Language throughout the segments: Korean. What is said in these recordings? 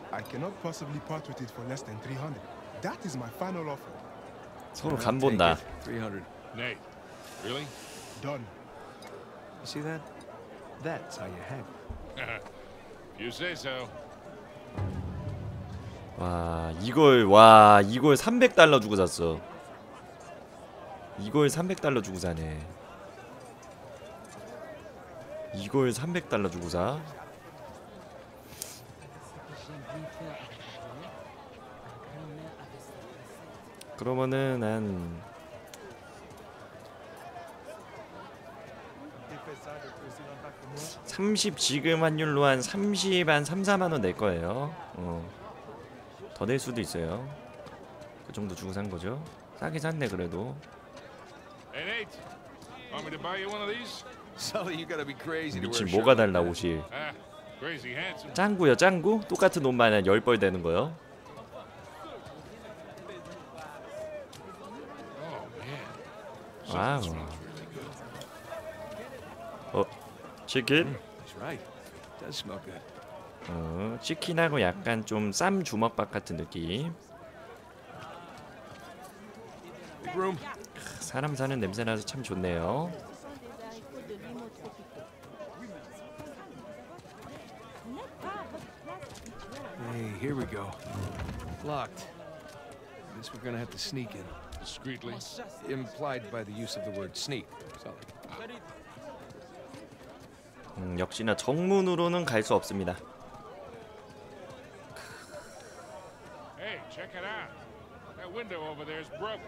I cannot possibly part with it for less than 300. That is my final offer. 서로 간 본다. 300. Nate, really? Done. You see that? That's how you have it. You say so. 와, 이걸 300달러 주고 샀어. 이걸 300달러 주고 사네. 이걸 300달러 주고 사. 그러면은 한 30 지금 환율로 한 30, 한 3, 4만 원 낼 거예요. 더 낼 수도 있어요. 그 정도 주고 산 거죠. 싸게 샀네 그래도. Hey Nate, want me to buy you one of these? Sully, you gotta be crazy to wear 미친 a 뭐가 shirt like 달라 that. 옷이. Crazy handsome. 짱구요 짱구? 똑같은 옷만 한 10벌 되는 거요. Oh man. 와우. Smells really good. 치킨? He's right. It does smell good. 치킨하고 약간 좀 쌈 주먹밥 같은 느낌. Big room. 사람 사는 냄새 나서 참 좋네요. Hey, here we go. Locked. Guess we're gonna have to sneak in. Discreetly. Implied by the use of the word sneak. Sully. 역시나 정문으로는 갈 수 없습니다. Hey, check it out. That window over there is broken.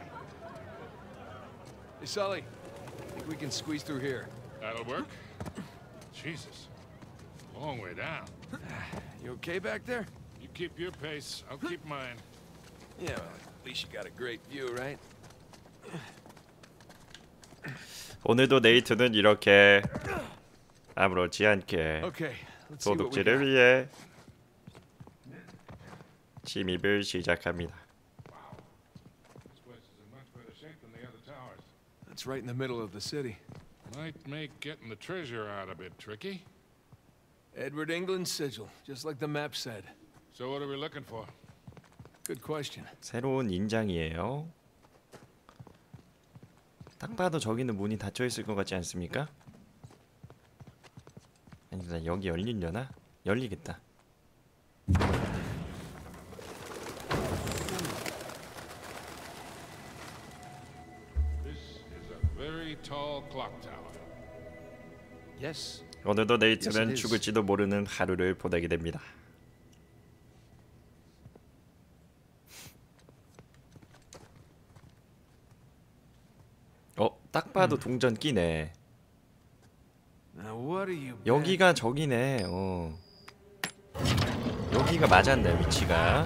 Hey, Sully. Think we can squeeze through here? That'll work. Jesus. Long way down. You okay back there? You keep your pace. I'll keep mine. Yeah, well, at least you got a great view, right? 오늘도 네이트는 이렇게 아무렇지 않게 Okay, let's see what we 도둑질을 got. 위해 침입을 시작합니다. This place is in much better shape than the other towers. That's right in the middle of the city. Might make getting the treasure out a bit tricky. Edward England's sigil, just like the map said. So what are we looking for? Good question. 새로운 인장이에요. 딱 봐도 저기는 문이 닫혀 있을 것 같지 않습니까? 아니다, 여기 열리려나? 열리겠다. This is a very tall clock tower. Yes. 오늘도 네이트는 Yes, it is. 죽을지도 모르는 하루를 보내게 됩니다. 딱 봐도 동전 끼네. Now what are you? 여기가 저기네. 여기가 맞았네 위치가.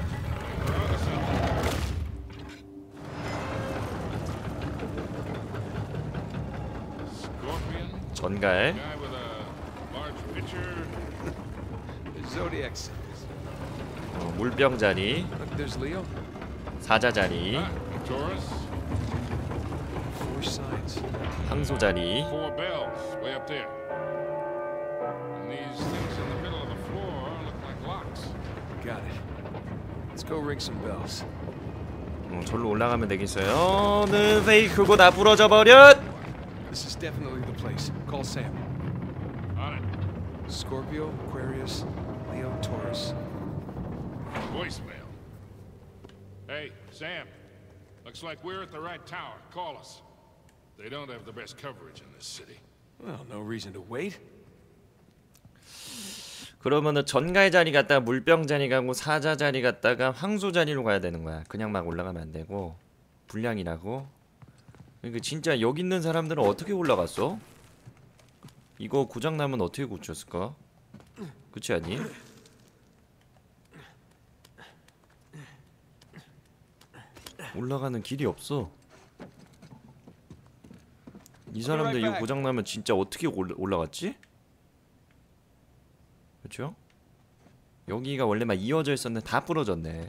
Scorpion. 전갈. Guy with a large pitcher. The Zodiac symbols. 물병 자리. Look, there's Leo. 사자 자리. Taurus. Four sides. 항소 자리. 4 bells way up there. And these things in the middle of the floor look like locks. Got it. Let's go ring some bells. 절로 올라가면 되겠어요. 는 페이크고 다 부러져 버렸. This is definitely the place. Call Sam. On it. Scorpio, Aquarius, Leo, Taurus. Voicemail. Hey, Sam. Looks like we're at the right tower. Call us. They don't have the best coverage in this city. Well, no reason to wait. 그러면은 전갈 자리 갔다가 물병 자리 가고 사자 자리 갔다가 황소 자리로 가야 되는 거야. 그냥 막 올라가면 안 되고 불량이라고. 그러니까 진짜 여기 있는 사람들은 어떻게 올라갔어? 이거 고장 나면 어떻게 고쳤을까? 그렇지 않니? 올라가는 길이 없어. 이 사람들 이거 고장 나면 진짜 어떻게 올라갔지? 그렇죠? 여기가 원래 막 이어져 있었는데 다 부러졌네.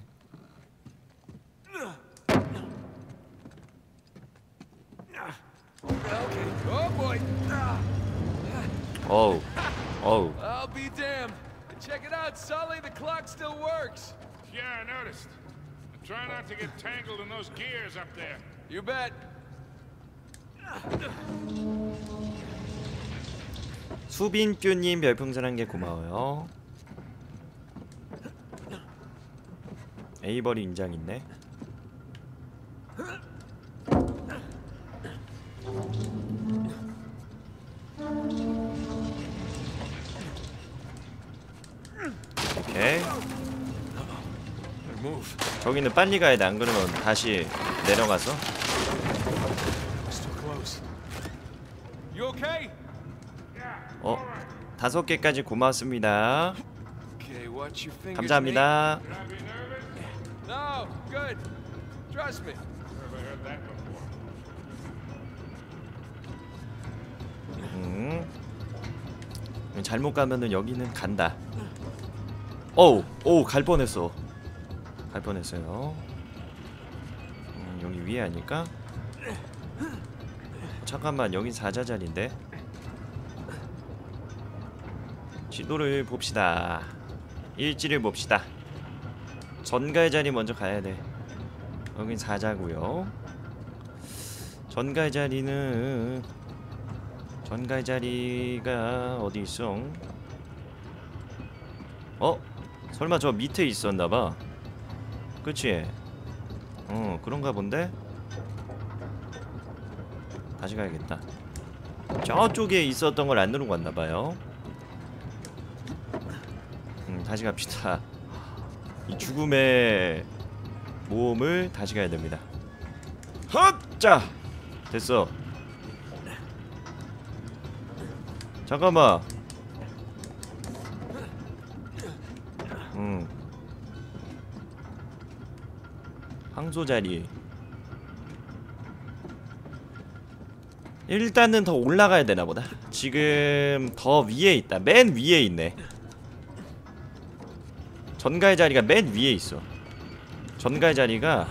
Okay. Oh boy. 어우, 어우. I'll be damned. Check it out, Sully. The clock still works. works. Yeah, I noticed. Try not to get tangled in those gears up there. You bet. 수빈규님 별풍선 1개 고마워요. 에이버리 인장 있네. 오케이. Move. 저기는 빨리 가야 돼. 안 그러면 다시 내려가서. Still close. You okay? 5개까지 고맙습니다. Okay, watch your fingers. 감사합니다. Should I be nervous? Nate. No, good. Trust me. Never heard that before. 잘못 가면은 여기는 간다. 오우 갈 뻔했어. 갈 뻔했어요. 여기 위에 아닐까? 잠깐만, 여긴 4자자리인데. 지도를 봅시다. 일지를 봅시다. 전가의 자리 먼저 가야 돼. 여긴 4자고요. 전가의 자리는 전가의 자리가 어디 있어? 설마 저 밑에 있었나봐. 그치? 그런가 본데? 다시 가야겠다. 저쪽에 있었던 걸 안 누르고 왔나봐요. 다시 갑시다. 이 죽음의 모험을 다시 가야 됩니다. 헛자! 됐어. 잠깐만. 황소자리. 일단은 더 올라가야 되나보다. 지금 더 위에 있다. 맨 위에 있네. 전가의 자리가 맨 위에 있어. 전가의 자리가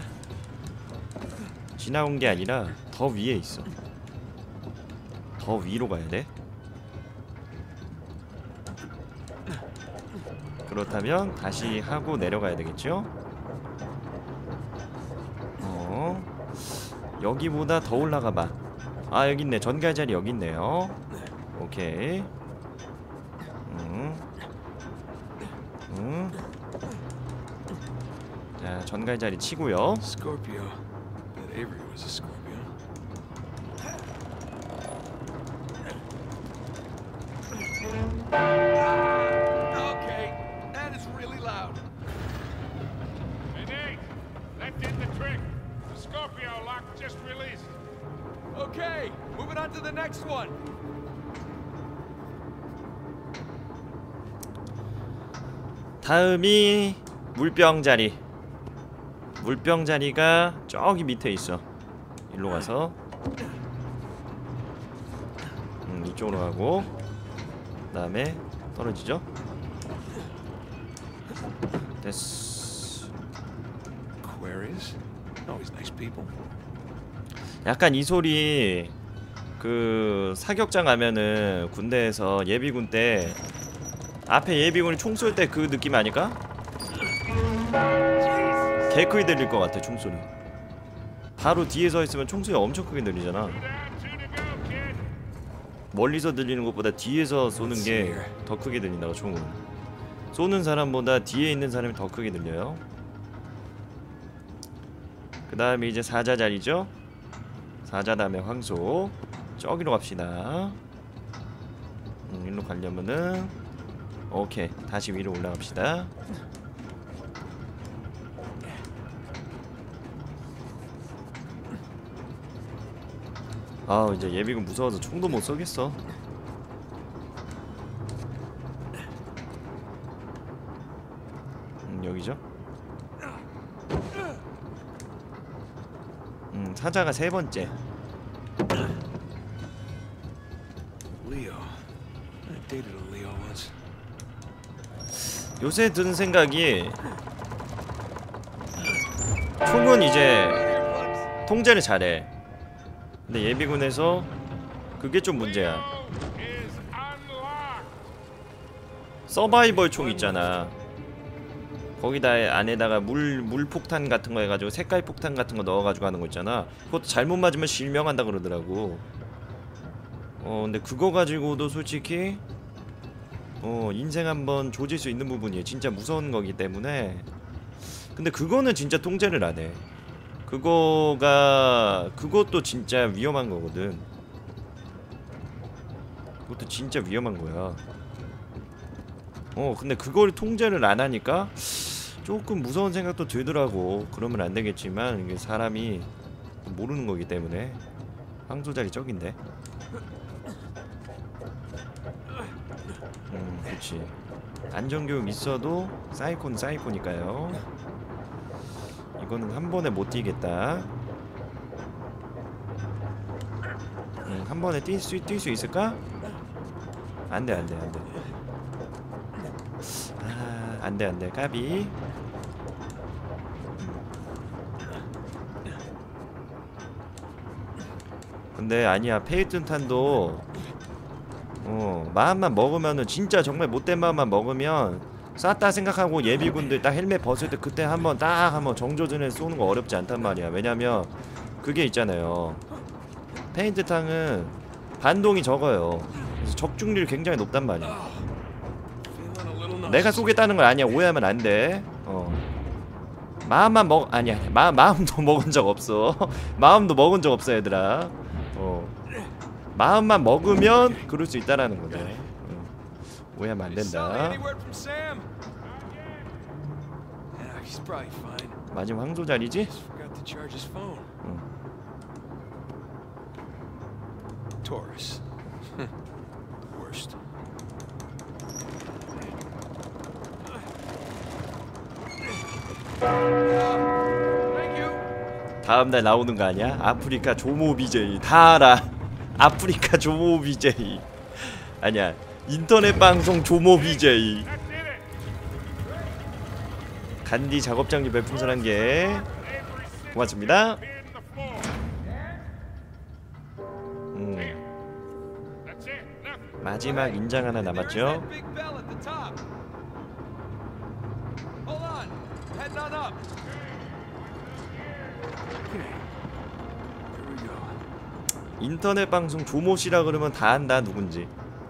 지나온 게 아니라 더 위에 있어. 더 위로 가야 돼. 그렇다면 다시 하고 내려가야 되겠죠? 여기보다 더 올라가봐. 아, 여기 있네. 전가의 자리 여기 있네요. 오케이. 자, 전가의 자리 치고요. Scorpio. Bet Avery was a Scorpio. Okay, that is really loud. Hey, Nate, that did the trick. The Scorpio lock just released. Okay, moving on to the next one. 다음이 물병 자리. 물병 자리가 저기 밑에 있어. 일로 가서 이쪽으로 가고, 그 다음에 떨어지죠? 됐어. Aquarius? Always nice people. 약간 이 소리 그 사격장 가면은 군대에서 예비군 때 앞에 예비군이 총 쏠 때 그 느낌 아닐까? 개 크게 들릴 것 같아, 총소리. 바로 뒤에 서 있으면 총소리 엄청 크게 들리잖아. 멀리서 들리는 것보다 뒤에서 쏘는 게 더 크게 들린다고. 총은 쏘는 사람보다 뒤에 있는 사람이 더 크게 들려요. 그 다음에 이제 4자 자리죠. 4자 다음에 황소. 저기로 갑시다. 일로 가려면은 오케이, 다시 위로 올라갑시다. 아, 이제 예비군 무서워서 총도 못 쏘겠어. 여기죠? 사자가 3번째. Leo. I dated a Leo once. 요새 든 생각이, 총은 이제 통제를 잘해. 근데 예비군에서 그게 좀 문제야. Is unlocked. 서바이벌 총 있잖아. 거기다 안에다가 물 폭탄 같은 거 해가지고 색깔 폭탄 같은 거 넣어가지고 하는 거 있잖아. 그것도 잘못 맞으면 실명한다 그러더라고. 근데 그거 가지고도 솔직히 인생 한번 조질 수 있는 부분이에요. 진짜 무서운 거기 때문에. 근데 그거는 진짜 통제를 안 해. 그것도 진짜 위험한 거거든. 그것도 진짜 위험한 거야. 근데 그걸 통제를 안 하니까 조금 무서운 생각도 들더라고. 그러면 안 되겠지만 이게 사람이 모르는 거기 때문에. 황소자리 저긴데. 그렇지. 안전교육 있어도 사이코는 사이코니까요. 이거는 한 번에 못 뛰겠다. 한 번에 뛸 수 있을까? 안돼 안돼 안돼. 안돼 안돼 까비. 근데 아니야 페이튼탄도 마음만 먹으면은 진짜 정말 못된 마음만 먹으면 쐈다 생각하고 예비군들 딱 헬멧 벗을 때 그때 한번 정조준에 쏘는 거 어렵지 않단 말이야. 왜냐면 그게 있잖아요. 페인트탕은 반동이 적어요. 그래서 적중률이 굉장히 높단 말이야. 내가 쏘겠다는 걸 아니야. 오해하면 안 돼. 마음만 아니야. 마음도 먹은 적 없어. 마음도 먹은 적 없어 얘들아. 마음만 먹으면 그럴 수 있다라는 거네. 오해하면 안 된다. 마지막 황소 자리지? Taurus. The worst. 다음날 나오는 거 아니야? 아프리카 조모 BJ 다 알아. 아프리카 조모 BJ 아니야. 인터넷 방송 조모 BJ. 간디 작업장비 별풍선 1개 고맙습니다. 마지막 인장 하나 남았죠. 인터넷 방송 조모씨라 그러면 다 안다 누군지.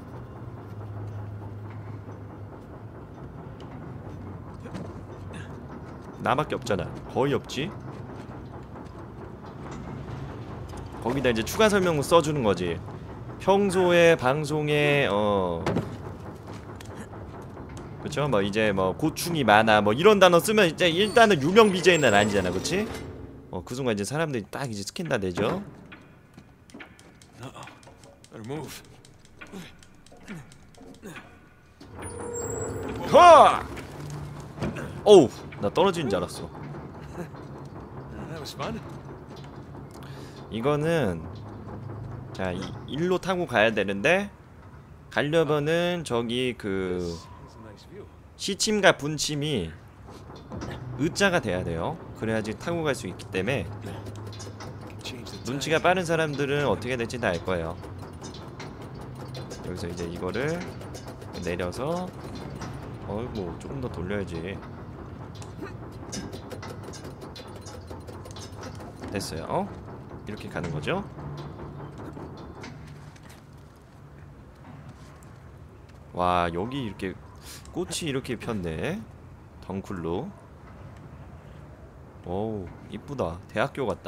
나밖에 없잖아. 거의 없지. 거기다 이제 추가 설명 써주는 거지. 평소에 방송에 그쵸? 뭐 이제 뭐 고충이 많아 뭐 이런 단어 쓰면 이제 일단은 유명 BJ는 아니잖아, 그치? 그 순간 이제 사람들이 딱 이제 스킨 다 내죠. 허! 어우, 나 떨어지는 줄 알았어. 이거는 자, 일로 타고 가야 되는데 가려면은 저기 그 시침과 분침이 의자가 돼야 돼요. 그래야지 타고 갈 수 있기 때문에 눈치가 빠른 사람들은 어떻게 될지 다 알 거예요. 여기서 이제 이거를 내려서 어이구 조금 더 돌려야지. 됐어요. 이렇게 가는 거죠. 와, 여기 이렇게 꽃이 이렇게 폈네. 덩쿨로. 어우, 이쁘다. 대학교 같다.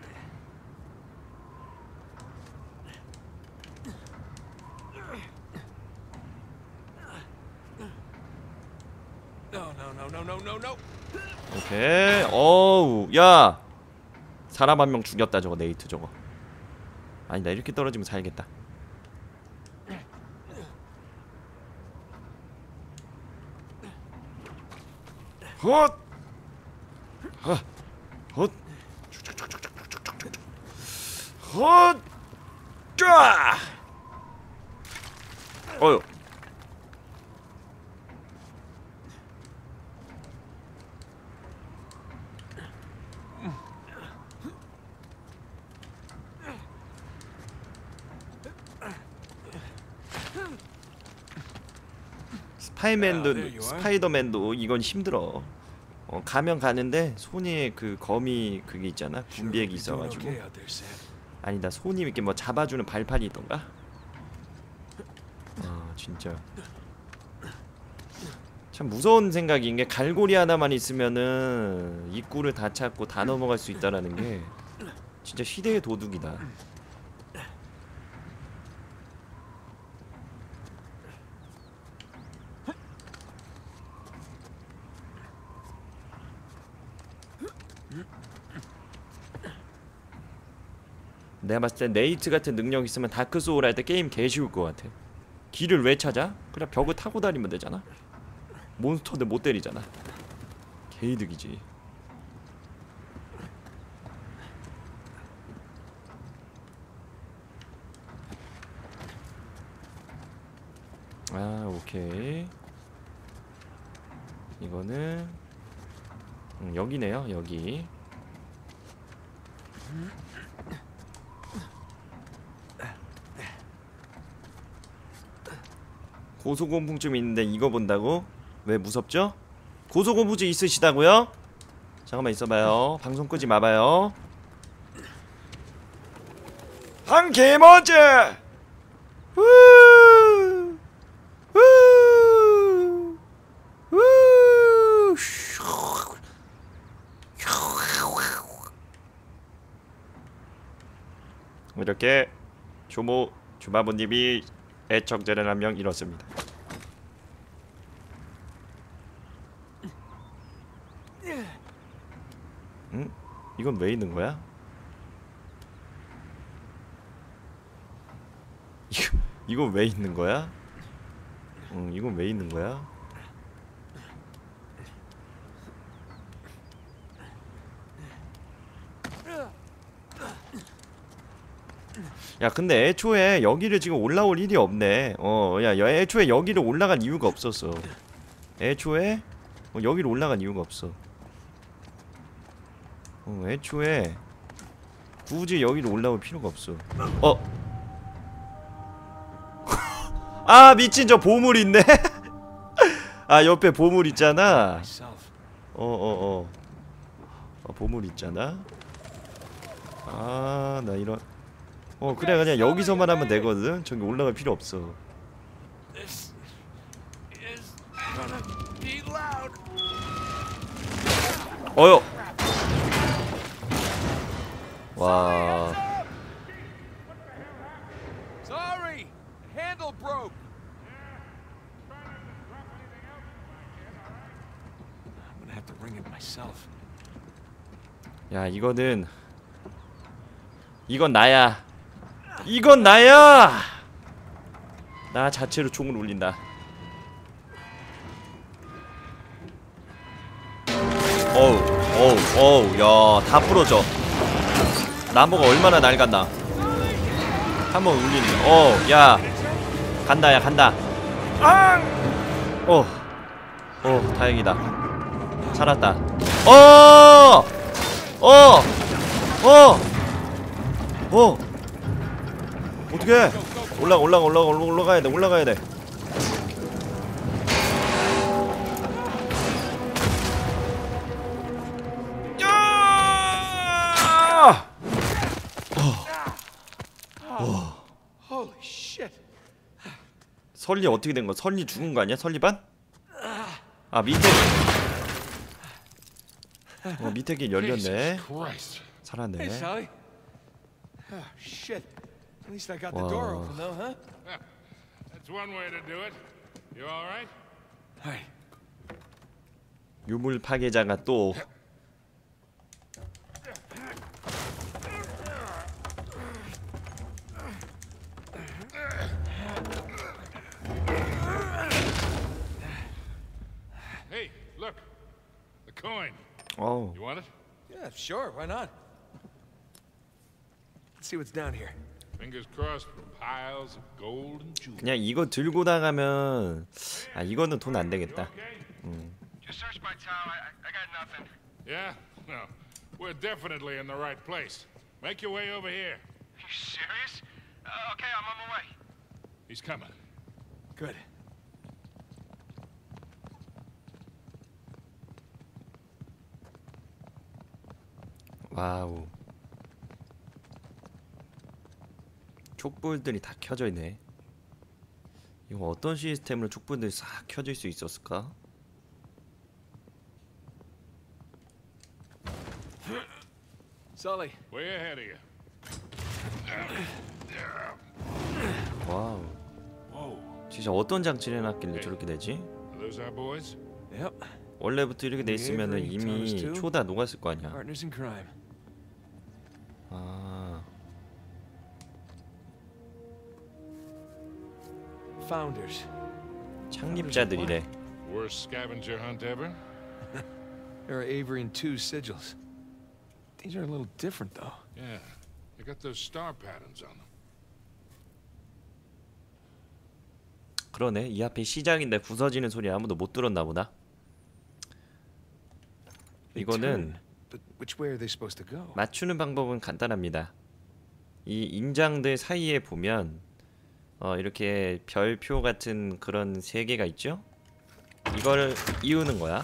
오케이. 어우, 야, 사람 한 명 죽였다 저거. 네이트 저거. 아니, 나 이렇게 떨어지면 살겠다. 헛! 헛! 헛! 쫙! 어휴. 스파이더맨도 이건 힘들어. 가면 가는데 손에 그 거미 그게 있잖아. 군비액이 있어가지고. Okay out there, Sam. 아니다, 손이 이렇게 뭐 잡아주는 발판이 있던가? 진짜 참 무서운 생각인 게 갈고리 하나만 있으면은 입구를 다 찾고 다 넘어갈 수 있다라는 게 진짜 시대의 도둑이다. 내가 봤을 땐 네이트 같은 능력 있으면 다크 소울 할 때 게임 개 쉬울 것 같아. 길을 왜 찾아? 그냥 벽을 타고 다니면 되잖아. 몬스터들 못 때리잖아. 개이득이지. 아, 오케이. 이거는 여기네요. 여기. 고소공포증 있는데 이거 본다고? 왜 무섭죠? 고소공포증 있으시다고요? 잠깐만 있어봐요. 방송 끄지 마봐요. 한 개머지! 후! 후! 후! 이렇게 주마부님이 애청자를 한 명 잃었습니다. 응? 이건 왜 있는 거야? 이건 왜 있는 거야? 응, 이건 왜 있는 거야? 야, 근데 애초에 여기를 지금 올라올 일이 없네. 야, 애초에 여기를 올라간 이유가 없었어. 애초에 여기를 올라간 이유가 없어. 애초에 굳이 여기로 올라올 필요가 없어. 아, 미친, 저 보물 있네. 아, 옆에 보물 있잖아. Myself. 보물 있잖아. 아, 나 이런. 그래, 그냥 여기서만 하면 되거든. 저기 올라갈 필요 없어. This is gonna be loud. 어여. 와. Sorry, handle broke. I'm gonna have to ring it myself. 야, 이건 나야. 이건 나야. 나 자체로 총을 울린다. 어우, 야, 다 부러져. 나무가 얼마나 낡았나. 한번 울리네. 야, 간다, 야, 간다. 다행이다. 살았다. 어떡해. 올라가야 돼. Holy shit. 설리 어떻게 된 거야? 설리 죽은 거 아니야? 설리반? 아, 밑에 길 열렸네. Jesus Christ. Hey, 살았네. Sally. Oh, shit. At least I got the door Wow. open, though, huh? That's one way to do it. You all right? Hey, 유물 파괴자가 또. Hey, look. The coin. 어우. You want it? yeah, sure, why not? Let's see what's down here. Fingers crossed for piles of gold and jewels. 그냥 이거 들고 나가면 이거는 돈 안 되겠다. Just search my town. I got nothing. Yeah? No. We're definitely in the right place. Make your way over here. You serious? Okay, I'm on my way. He's coming. Good. 와우. 촉불들이 다 켜져 있네. 이거 어떤 시스템으로 촉불들이 싹 켜질 수 있었을까? Sully, Way ahead of you. 와우. whoa. 진짜 어떤 장치를 해놨길래 저렇게 되지? Are those our boys? Yep, 원래부터 이렇게 돼 있으면은 이미 초다 녹았을 거 아니야. partners in crime. 아, Founders. 창립자들이래. Worst scavenger hunt ever? There are Avery and 2 sigils. These are a little different, though. Yeah. They got those star patterns on them. 그러네. 이 앞에 시작인데 부서지는 소리 아무도 못 들었나 보다. They 이거는 turn, but which way are they supposed to go? 맞추는 방법은 간단합니다. 이 인장들 사이에 보면 이렇게 별표 같은 그런 세 개가 있죠? 이걸 이으는 거야.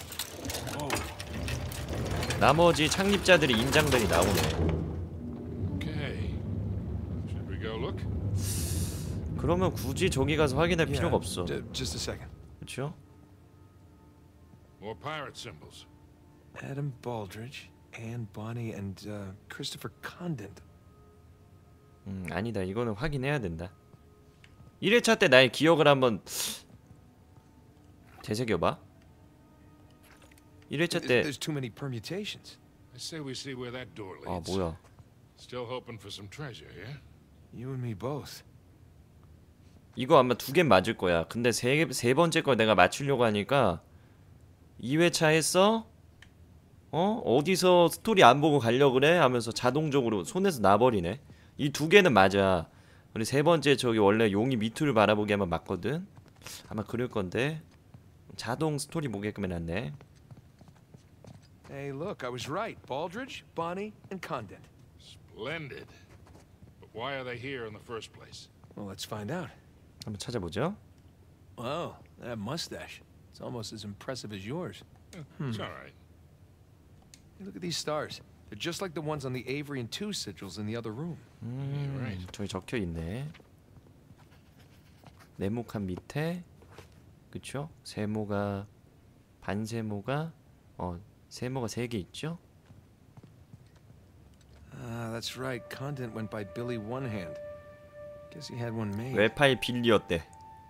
나머지 창립자들의 인장들이 나오네. Okay. Should we go look? 그러면 굳이 저기 가서 확인할 Yeah, 필요가 없어. just a second. 그렇죠? More pirate symbols. Adam Baldridge, Anne Bonny, and Christopher Condent. 아니다. 이거는 확인해야 된다. 1회차 때 나의 기억을 한번 되새겨봐. 1회차 때 There's too many permutations. I say we see where that door 아 leads. 뭐야? Still hoping for some treasure, yeah? You and me both. 이거 아마 2개 맞을 거야. 근데 세 번째 거 내가 맞추려고 하니까 2회차 했어? 어디서 스토리 안 보고 가려고 그래? 하면서 자동적으로 손에서 놔버리네. 이 2개는 맞아. 우리 세 번째 저기 원래 용이 밑을 바라보게 하면 맞거든. 아마 그럴 건데 자동 스토리 보게끔 해놨네. Hey, look, I was right. Baldridge, Bonny, and Condent. Splendid. But why are they here in the first place? Well, let's find out. 한번 찾아보죠. Wow, that mustache. It's almost as impressive as yours. It's all right. Hey, look at these stars. They're just like the ones on the Avery and 2 sigils in the other room. You're right. 저기 적혀 있네. 네모칸 밑에 그쵸? 세모가 반세모가 세모가 3개 있죠? Ah, that's right. Condent went by Billy One Hand. Guess he had one made. 웹파일 빌리였대.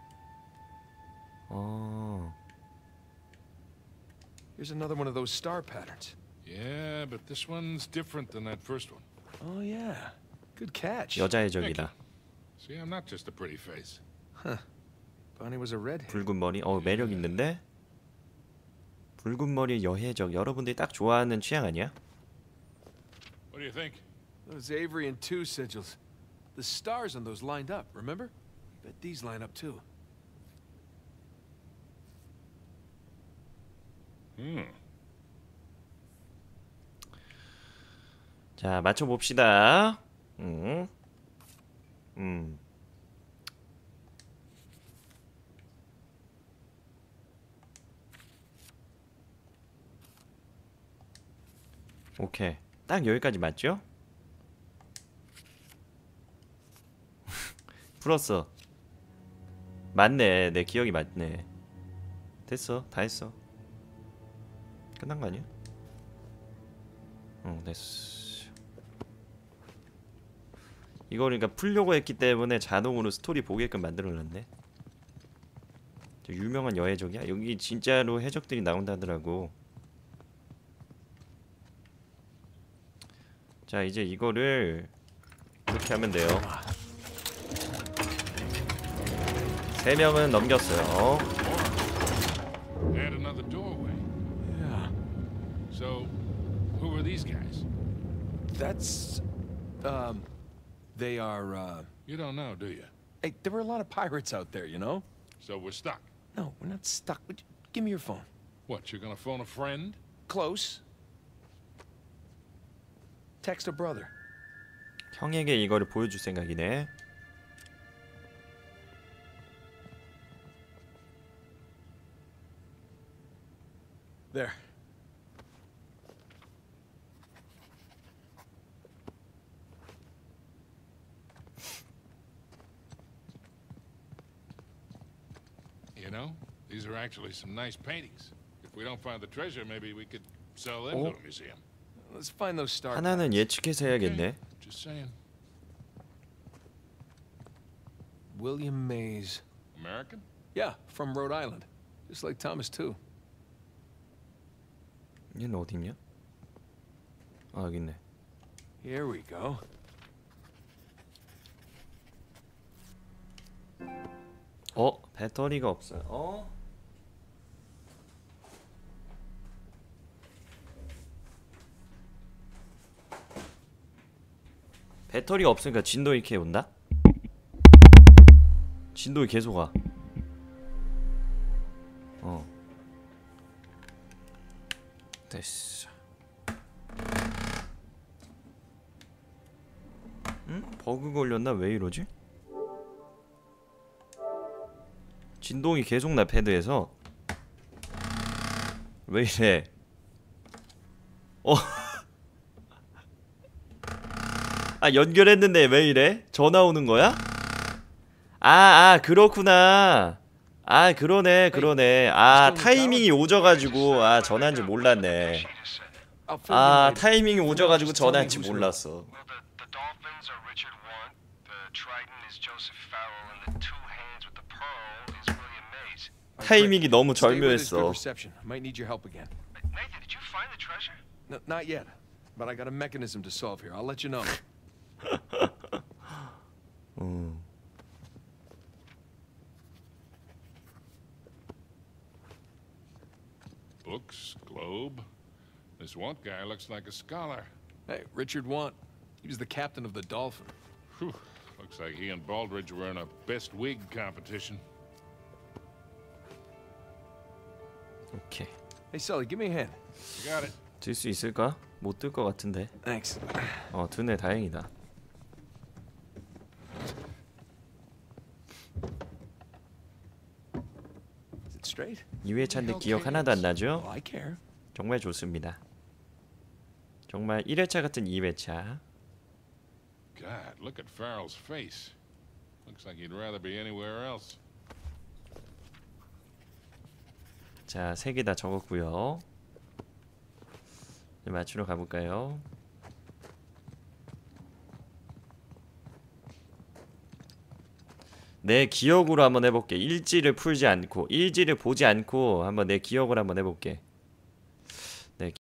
Here's another one of those star patterns. Yeah, but this one's different than that first one. Oh, yeah. Good catch. 여자의 적이다. See, I'm not just a pretty face. Bonnie was a redhead. 붉은 머리. 매력 있는데. 붉은 머리 여해적. 여러분들이 딱 좋아하는 취향 아니야? What do you think? Those Avery and 2 sigils. The stars on those lined up, remember? Bet these line up too. 자, 맞춰 봅시다. 오케이. 딱 여기까지 맞죠? 풀었어. 맞네. 내 기억이 맞네. 됐어. 다 했어. 끝난 거 아니야? 됐어. 이거 그러니까 풀려고 했기 때문에 자동으로 스토리 보게끔 만들어놨네. 저 유명한 여해적이야? 여기 진짜로 해적들이 나온다더라고. 자, 이제 이거를 이렇게 하면 돼요. 3명은 넘겼어요. Add another doorway. Yeah. So, who are these guys? That's. They are, You don't know, do you? Hey, there were a lot of pirates out there, you know? So we're stuck. No, we're not stuck. Give me your phone. What, you're gonna phone a friend? Close. Text a brother. 형에게 이거를 보여줄 생각이네. There. You know, these are actually some nice paintings. If we don't find the treasure, maybe we could sell them to a museum. Let's find those star 하나는 patterns. 예측해서 해야겠네. Just saying. William Mays. American? Yeah, from Rhode Island. Just like Thomas too. 얘는 어디 있냐? 아 여기 있네. Here we go. 배터리가 없어요. 배터리가 없으니까 진동이 이렇게 온다? 진동이 계속 와. 됐어. 응? 버그 걸렸나? 왜 이러지? 진동이 계속 나 패드에서. 왜 이래? 아 연결했는데 왜 이래? 전화 오는 거야? 그렇구나. 그러네. 아 타이밍이 오져가지고 전화인지 몰랐네. 타이밍이 오져가지고 전화인지 몰랐어. Well, the Dolphins are Richard Want, the Trident is Joseph Farrell, and the two hands with the pearl is William Mays. 타이밍이 너무 Stay with us, good 절묘했어. reception. I might need your help again. Nathan, did you find the treasure? No, not yet, but I got a mechanism to solve here. I'll let you know. Books, globe. This Want guy looks like a scholar. Hey, Richard Want. He was the captain of the Dolphin. Whew. Looks like he and Baldridge were in a best wig competition. 오케이. Hey, Sully, give me a hand. You got it. 들 수 있을까? 못 들 것 같은데. Thanks. 드네. 다행이다. Is it straight? 2회차인데 기억 하나도 안 나죠? Well, I care. 정말 좋습니다. 정말 1회차 같은 2회차. God, look at Farrell's face. Looks like he'd rather be anywhere else. 자, 3개 다 적었고요. 이제 맞추러 가볼까요? 내 기억으로 한번 해볼게. 일지를 풀지 않고, 일지를 보지 않고 한번 내 기억을 한번 해볼게.